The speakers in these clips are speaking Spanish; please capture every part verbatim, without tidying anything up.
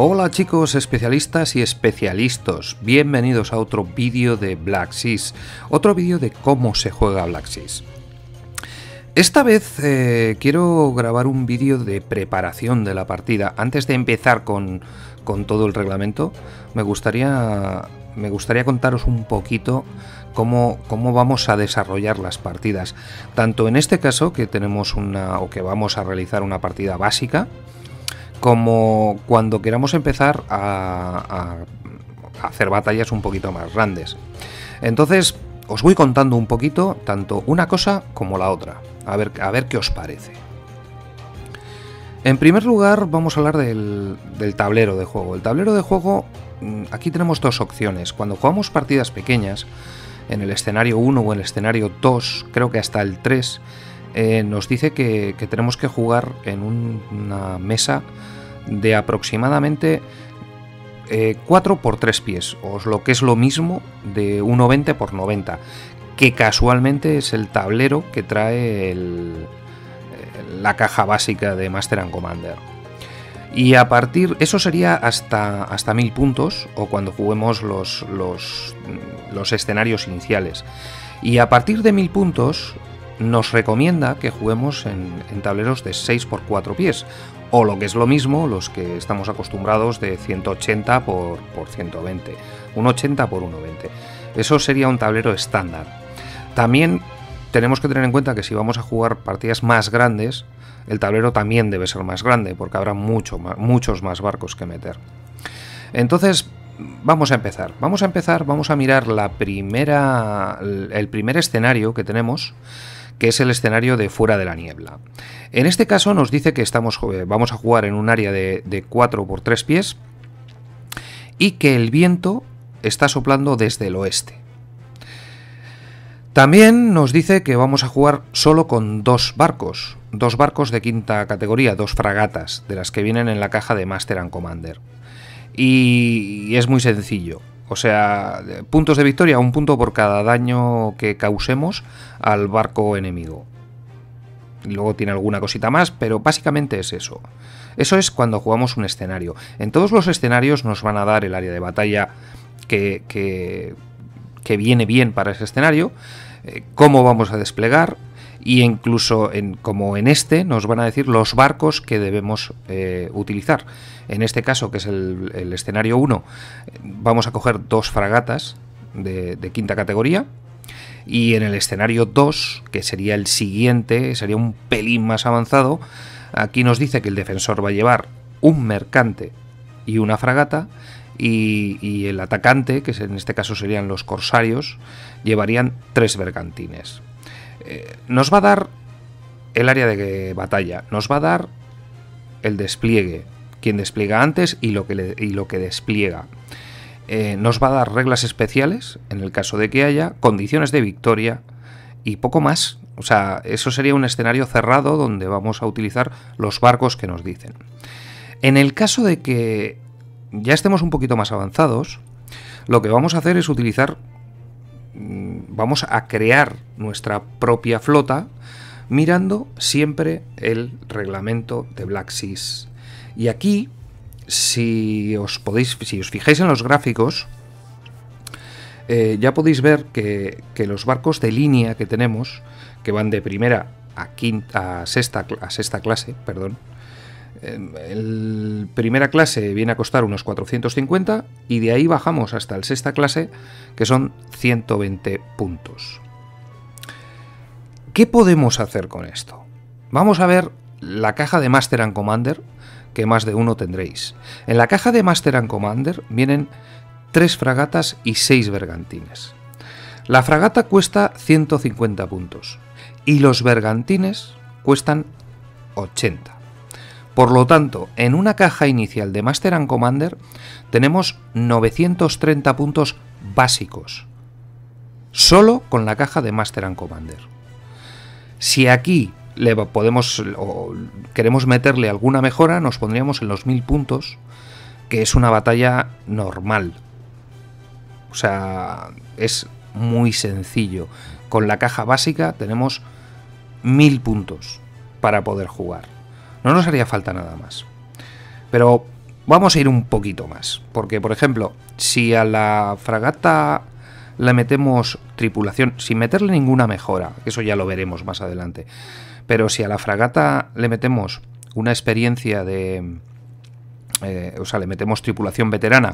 Hola chicos especialistas y especialistas, bienvenidos a otro vídeo de Black Seas, otro vídeo de cómo se juega Black Seas. Esta vez eh, quiero grabar un vídeo de preparación de la partida. Antes de empezar con, con todo el reglamento, me gustaría, me gustaría contaros un poquito cómo, cómo vamos a desarrollar las partidas. Tanto en este caso, que tenemos una, o que vamos a realizar una partida básica, como cuando queramos empezar a, a, a hacer batallas un poquito más grandes. Entonces, os voy contando un poquito, tanto una cosa como la otra, a ver, a ver qué os parece. En primer lugar, vamos a hablar del, del tablero de juego. El tablero de juego, aquí tenemos dos opciones. Cuando jugamos partidas pequeñas, en el escenario uno o en el escenario dos, creo que hasta el tres, eh, nos dice que, que tenemos que jugar en un, una mesa de aproximadamente eh, cuatro por tres pies, o lo que es lo mismo de uno veinte por noventa, que casualmente es el tablero que trae el, la caja básica de Master and Commander. Y a partir, eso sería hasta, hasta mil puntos, o cuando juguemos los, los, los escenarios iniciales. Y a partir de mil puntos nos recomienda que juguemos en, en tableros de seis por cuatro pies, o lo que es lo mismo, los que estamos acostumbrados de ciento ochenta por ciento veinte, un ochenta por uno veinte. Eso sería un tablero estándar. También tenemos que tener en cuenta que si vamos a jugar partidas más grandes, el tablero también debe ser más grande, porque habrá mucho más, muchos más barcos que meter. Entonces, vamos a empezar. Vamos a empezar, vamos a mirar la primera, el primer escenario que tenemos, que es el escenario de Fuera de la Niebla. En este caso nos dice que estamos, vamos a jugar en un área de, de cuatro por tres pies y que el viento está soplando desde el oeste. También nos dice que vamos a jugar solo con dos barcos, dos barcos de quinta categoría, dos fragatas, de las que vienen en la caja de Master and Commander. Y, y es muy sencillo. O sea, puntos de victoria, un punto por cada daño que causemos al barco enemigo. Luego tiene alguna cosita más, pero básicamente es eso. Eso es cuando jugamos un escenario. En todos los escenarios nos van a dar el área de batalla que, que, que viene bien para ese escenario, eh, cómo vamos a desplegar, y incluso en, como en este nos van a decir los barcos que debemos eh, utilizar. En este caso, que es el, el escenario uno, vamos a coger dos fragatas de, de quinta categoría, y en el escenario dos, que sería el siguiente, sería un pelín más avanzado, aquí nos dice que el defensor va a llevar un mercante y una fragata, y, y el atacante, que en este caso serían los corsarios, llevarían tres bergantines. Eh, nos va a dar el área de batalla, nos va a dar el despliegue, quien despliega antes y lo que, le, y lo que despliega. Eh, nos va a dar reglas especiales, en el caso de que haya, condiciones de victoria y poco más. O sea, eso sería un escenario cerrado donde vamos a utilizar los barcos que nos dicen. En el caso de que ya estemos un poquito más avanzados, lo que vamos a hacer es utilizar... Vamos a crear nuestra propia flota mirando siempre el reglamento de Black Seas. Y aquí, si os podéis, si os fijáis en los gráficos, eh, ya podéis ver que, que los barcos de línea que tenemos, que van de primera a quinta, a sexta, a sexta clase, perdón, el primera clase viene a costar unos cuatrocientos cincuenta y de ahí bajamos hasta el sexta clase, que son ciento veinte puntos. ¿Qué podemos hacer con esto? Vamos a ver la caja de Master and Commander, que más de uno tendréis. En la caja de Master and Commander vienen tres fragatas y seis bergantines. La fragata cuesta ciento cincuenta puntos y los bergantines cuestan ochenta. Por lo tanto, en una caja inicial de Master and Commander tenemos novecientos treinta puntos básicos, solo con la caja de Master and Commander. Si aquí le podemos o queremos meterle alguna mejora, nos pondríamos en los mil puntos, que es una batalla normal. O sea, es muy sencillo. Con la caja básica tenemos mil puntos para poder jugar. No nos haría falta nada más. Pero vamos a ir un poquito más. Porque, por ejemplo, si a la fragata le metemos tripulación, sin meterle ninguna mejora, eso ya lo veremos más adelante, pero si a la fragata le metemos una experiencia de... Eh, o sea, le metemos tripulación veterana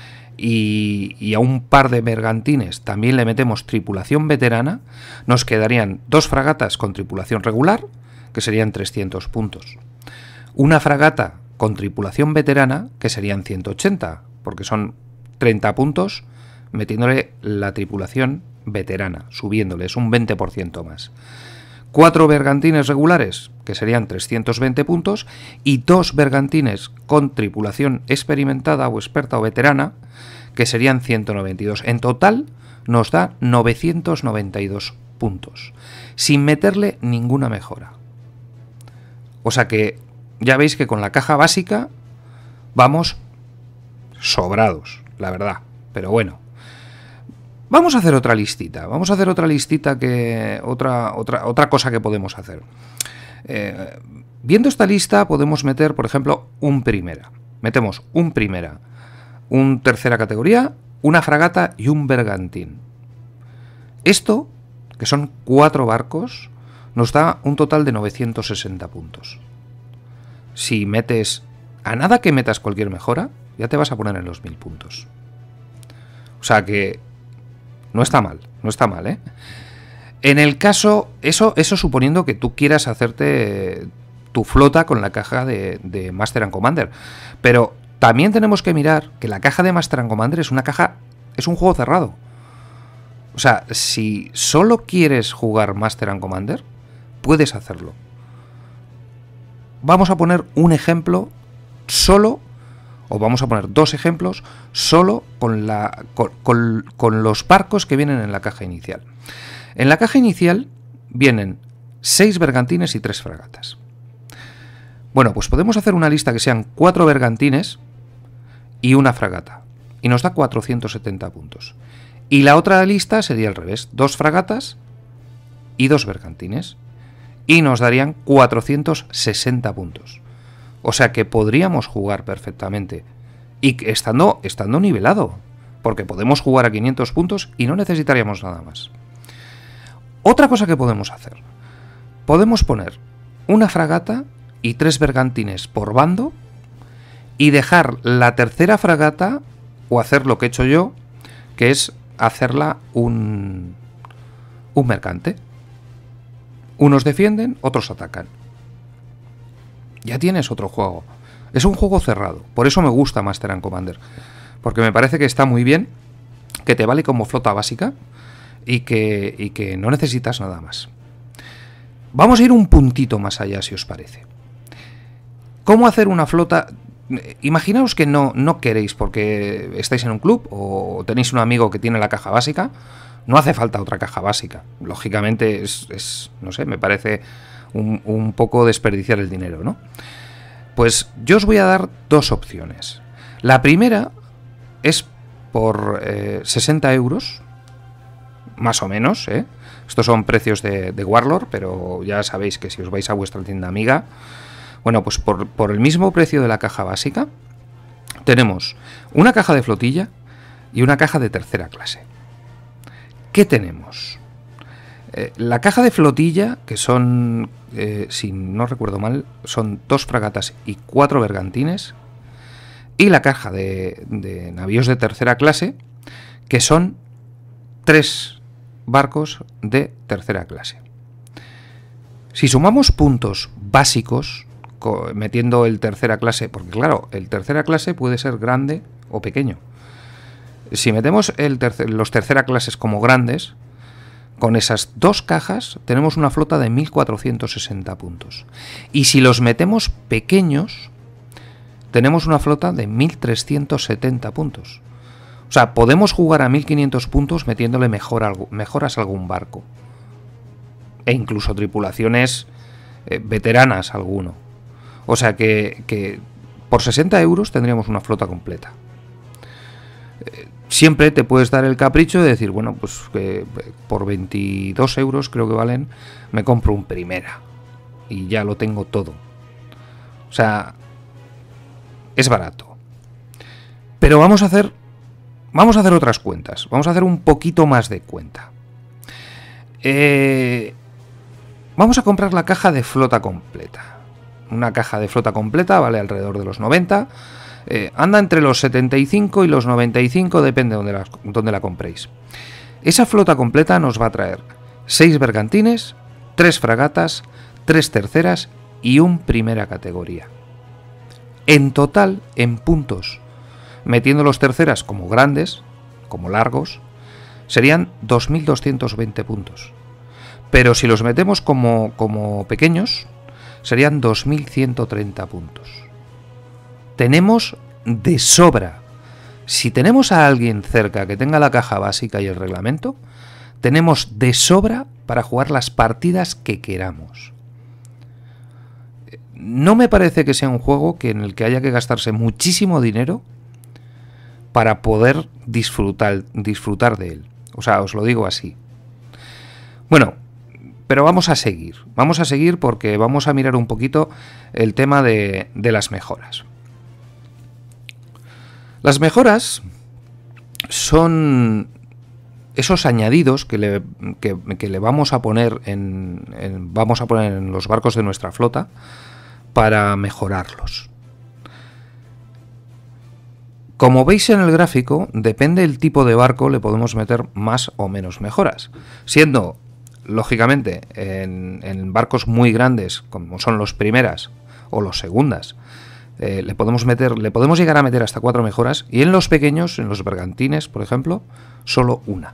y, y a un par de bergantines también le metemos tripulación veterana, nos quedarían dos fragatas con tripulación regular, que serían trescientos puntos. Una fragata con tripulación veterana, que serían ciento ochenta, porque son treinta puntos metiéndole la tripulación veterana, subiéndole, es un veinte por ciento más. Cuatro bergantines regulares, que serían trescientos veinte puntos, y dos bergantines con tripulación experimentada o experta o veterana, que serían ciento noventa y dos. En total nos da novecientos noventa y dos puntos, sin meterle ninguna mejora. O sea que ya veis que con la caja básica vamos sobrados, la verdad. Pero bueno, vamos a hacer otra listita. Vamos a hacer otra listita que otra otra otra cosa que podemos hacer. Eh, viendo esta lista podemos meter, por ejemplo, un primera. Metemos un primera, un tercera categoría, una fragata y un bergantín. Esto, que son cuatro barcos, nos da un total de novecientos sesenta puntos. Si metes, a nada que metas cualquier mejora, ya te vas a poner en los mil puntos. O sea que no está mal, no está mal, ¿eh? En el caso, eso, eso suponiendo que tú quieras hacerte tu flota con la caja de, de Master and Commander. Pero también tenemos que mirar que la caja de Master and Commander es una caja, es un juego cerrado. O sea, si solo quieres jugar Master and Commander, puedes hacerlo. Vamos a poner un ejemplo solo, o vamos a poner dos ejemplos solo con, la, con, con, con los barcos que vienen en la caja inicial. En la caja inicial vienen seis bergantines y tres fragatas. Bueno, pues podemos hacer una lista que sean cuatro bergantines y una fragata, y nos da cuatrocientos setenta puntos. Y la otra lista sería al revés, dos fragatas y dos bergantines, y nos darían cuatrocientos sesenta puntos. O sea que podríamos jugar perfectamente, y estando, estando nivelado, porque podemos jugar a quinientos puntos y no necesitaríamos nada más. Otra cosa que podemos hacer, podemos poner una fragata y tres bergantines por bando, y dejar la tercera fragata, o hacer lo que he hecho yo, que es hacerla un, un mercante. Unos defienden, otros atacan. Ya tienes otro juego. Es un juego cerrado. Por eso me gusta Master and Commander. Porque me parece que está muy bien, que te vale como flota básica y que, y que no necesitas nada más. Vamos a ir un puntito más allá, si os parece. ¿Cómo hacer una flota? Imaginaos que no, no queréis, porque estáis en un club o tenéis un amigo que tiene la caja básica. No hace falta otra caja básica. Lógicamente es, es no sé, me parece un, un poco desperdiciar el dinero, ¿no? Pues yo os voy a dar dos opciones. La primera es por eh, sesenta euros, más o menos, ¿eh? Estos son precios de, de Warlord, pero ya sabéis que si os vais a vuestra tienda amiga, bueno, pues por, por el mismo precio de la caja básica, tenemos una caja de flotilla y una caja de tercera clase. ¿Qué tenemos? Eh, la caja de flotilla, que son, eh, si no recuerdo mal, son dos fragatas y cuatro bergantines. Y la caja de, de navíos de tercera clase, que son tres barcos de tercera clase. Si sumamos puntos básicos, metiendo el tercera clase, porque claro, el tercera clase puede ser grande o pequeño. Si metemos el tercer, los tercera clases como grandes, con esas dos cajas tenemos una flota de mil cuatrocientos sesenta puntos. Y si los metemos pequeños, tenemos una flota de mil trescientos setenta puntos. O sea, podemos jugar a mil quinientos puntos metiéndole mejor, mejoras a algún barco. E incluso tripulaciones eh, veteranas alguno. O sea que, que por sesenta euros tendríamos una flota completa. Eh, siempre te puedes dar el capricho de decir, bueno, pues que por veintidós euros creo que valen, me compro un primera. Y ya lo tengo todo. O sea, es barato. Pero vamos a hacer, vamos a hacer otras cuentas. Vamos a hacer un poquito más de cuenta. Eh, vamos a comprar la caja de flota completa. Una caja de flota completa vale alrededor de los noventa. Eh, anda entre los setenta y cinco y los noventa y cinco, depende de donde la, donde la compréis. Esa flota completa nos va a traer seis bergantines, tres fragatas, tres terceras y un primera categoría. En total, en puntos, metiendo los terceras como grandes, como largos, serían dos mil doscientos veinte puntos. Pero si los metemos como, como pequeños, serían dos mil ciento treinta puntos. Tenemos de sobra. Si tenemos a alguien cerca que tenga la caja básica y el reglamento, tenemos de sobra para jugar las partidas que queramos. No me parece que sea un juego que en el que haya que gastarse muchísimo dinero para poder disfrutar, disfrutar de él. O sea, os lo digo así. Bueno, pero vamos a seguir. Vamos a seguir porque vamos a mirar un poquito el tema de, de las mejoras. Las mejoras son esos añadidos que le, que, que le vamos a poner en, en, vamos a poner en los barcos de nuestra flota para mejorarlos. Como veis en el gráfico, depende del tipo de barco, le podemos meter más o menos mejoras. Siendo, lógicamente, en, en barcos muy grandes, como son los primeras o los segundas, Eh, le podemos meter, le podemos llegar a meter hasta cuatro mejoras, y en los pequeños, en los bergantines, por ejemplo, solo una.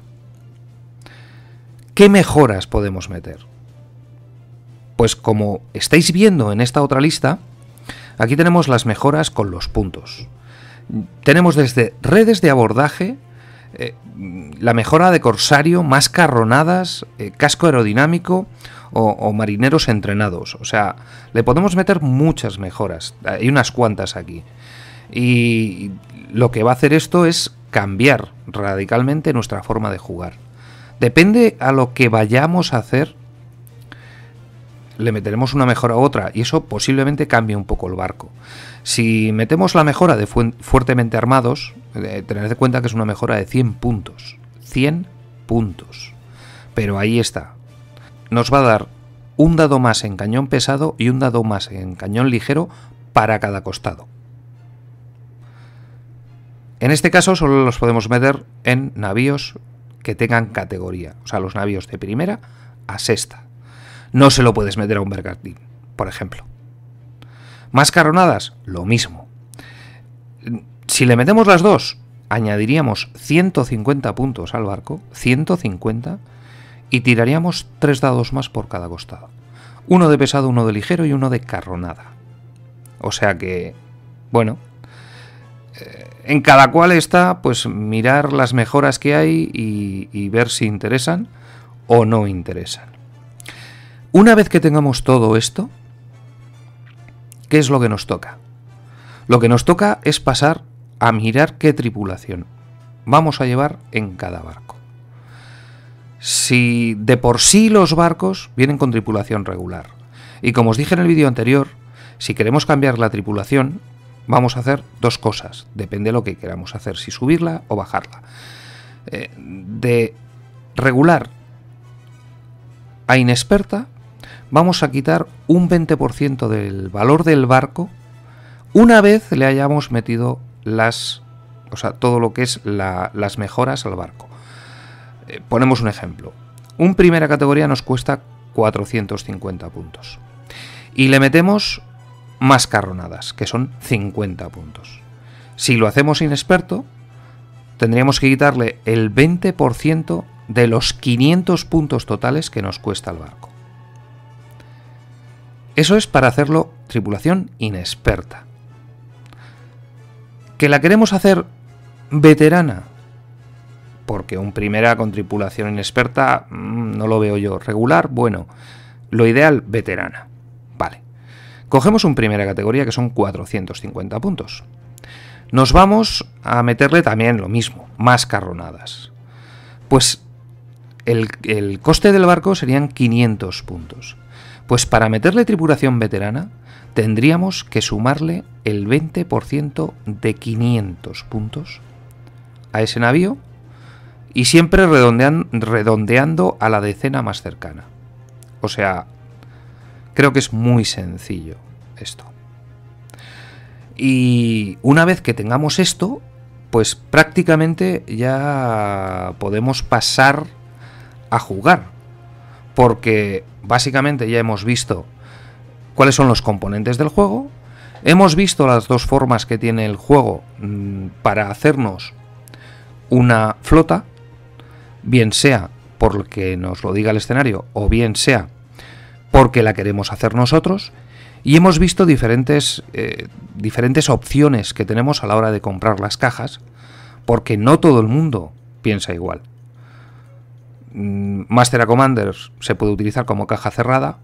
¿Qué mejoras podemos meter? Pues como estáis viendo en esta otra lista, aquí tenemos las mejoras con los puntos. Tenemos desde redes de abordaje, eh, la mejora de corsario, más carronadas, eh, casco aerodinámico, O, o marineros entrenados. O sea, le podemos meter muchas mejoras. Hay unas cuantas aquí. Y lo que va a hacer esto es cambiar radicalmente nuestra forma de jugar. Depende a lo que vayamos a hacer, le meteremos una mejora u otra, y eso posiblemente cambie un poco el barco. Si metemos la mejora de fu fuertemente armados, eh, tened en cuenta que es una mejora de cien puntos. cien puntos. Pero ahí está. Nos va a dar un dado más en cañón pesado y un dado más en cañón ligero para cada costado. En este caso solo los podemos meter en navíos que tengan categoría, o sea, los navíos de primera a sexta. No se lo puedes meter a un bergantín, por ejemplo. Más carronadas, lo mismo. Si le metemos las dos, añadiríamos ciento cincuenta puntos al barco, ciento cincuenta, y tiraríamos tres dados más por cada costado. Uno de pesado, uno de ligero y uno de carronada. O sea que, bueno, eh, en cada cual está, pues, mirar las mejoras que hay y, y ver si interesan o no interesan. Una vez que tengamos todo esto, ¿qué es lo que nos toca? Lo que nos toca es pasar a mirar qué tripulación vamos a llevar en cada barco. Si de por sí los barcos vienen con tripulación regular, y como os dije en el vídeo anterior, si queremos cambiar la tripulación, vamos a hacer dos cosas, depende de lo que queramos hacer, si subirla o bajarla. Eh, de regular a inexperta, vamos a quitar un veinte por ciento del valor del barco una vez le hayamos metido las, o sea, todo lo que es la, las mejoras al barco. Eh, ponemos un ejemplo. Un primera categoría nos cuesta cuatrocientos cincuenta puntos. Y le metemos más carronadas, que son cincuenta puntos. Si lo hacemos inexperto, tendríamos que quitarle el veinte por ciento de los quinientos puntos totales que nos cuesta el barco. Eso es para hacerlo tripulación inexperta. ¿Que la queremos hacer veterana? Porque un primera con tripulación inexperta mmm, no lo veo yo. Regular, bueno, lo ideal, veterana. Vale. Cogemos un primera categoría que son cuatrocientos cincuenta puntos. Nos vamos a meterle también lo mismo, más carronadas. Pues el, el coste del barco serían quinientos puntos. Pues para meterle tripulación veterana tendríamos que sumarle el veinte por ciento de quinientos puntos a ese navío y siempre redondean, redondeando a la decena más cercana. O sea, creo que es muy sencillo esto. Y una vez que tengamos esto, pues prácticamente ya podemos pasar a jugar, porque básicamente ya hemos visto cuáles son los componentes del juego, hemos visto las dos formas que tiene el juego mmm, para hacernos una flota, bien sea porque nos lo diga el escenario o bien sea porque la queremos hacer nosotros, y hemos visto diferentes, eh, diferentes opciones que tenemos a la hora de comprar las cajas, porque no todo el mundo piensa igual. Master and Commander se puede utilizar como caja cerrada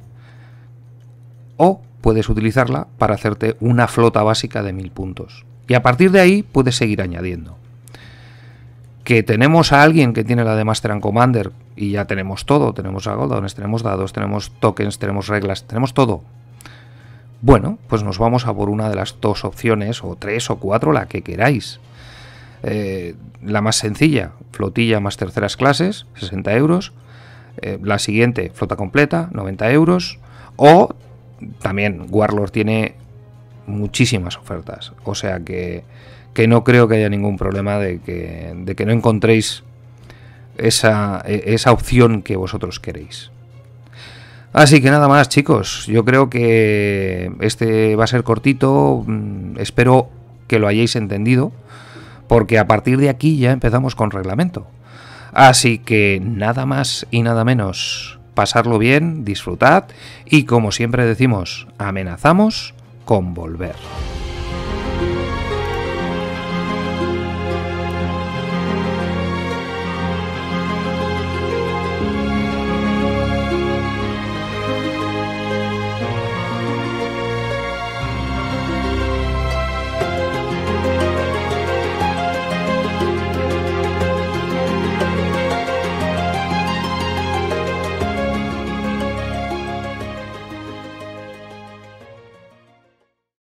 o puedes utilizarla para hacerte una flota básica de mil puntos. Y a partir de ahí puedes seguir añadiendo. Que tenemos a alguien que tiene la de Master and Commander y ya tenemos todo. Tenemos algodones, tenemos dados, tenemos tokens, tenemos reglas, tenemos todo. Bueno, pues nos vamos a por una de las dos opciones, o tres o cuatro, la que queráis. Eh, la más sencilla, flotilla más terceras clases, sesenta euros. Eh, la siguiente, flota completa, noventa euros. O también Warlord tiene muchísimas ofertas. O sea que, que no creo que haya ningún problema de que, de que no encontréis esa, esa opción que vosotros queréis. Así que nada más, chicos, yo creo que este va a ser cortito, espero que lo hayáis entendido, porque a partir de aquí ya empezamos con reglamento. Así que nada más y nada menos, pasarlo bien, disfrutad y como siempre decimos, amenazamos con volver.